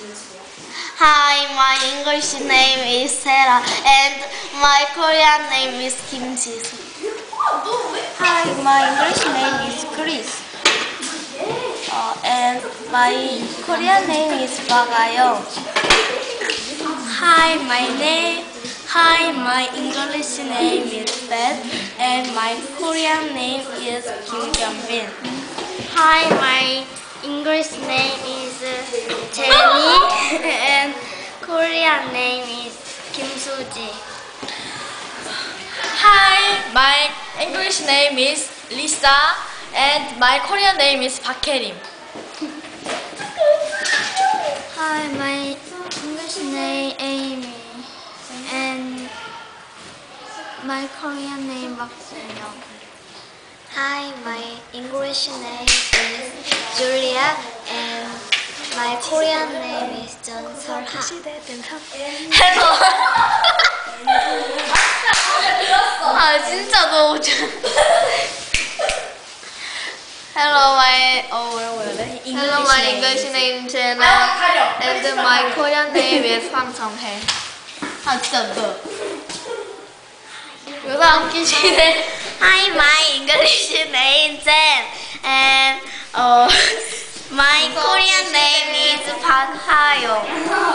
Hi, my English name is Sarah and my Korean name is Kim Jisoo. Hi, my English name is Chris. And my Korean name is Park Ah-young. Hi, my English name is Beth, and my Korean name is Kim Jung-bin. Hi, my English name is Jenny and Korean name is Kim Soo-ji. Hi, my English name is Lisa, and my Korean name is Park Hae-rim. Hi, my English name Amy and my Korean name Park Soo-young. Hi, my English name is Julia and my Korean name is Jeon Seol-ha. Hello. 아 진짜 너무 Hello, my Hello, my English name is Jenna and my Korean name is Hwang Jung-hae. 아 진짜 너. 왜 안 끼시네? Hi, my English name is Jen and my Korean name is Park Ha-young.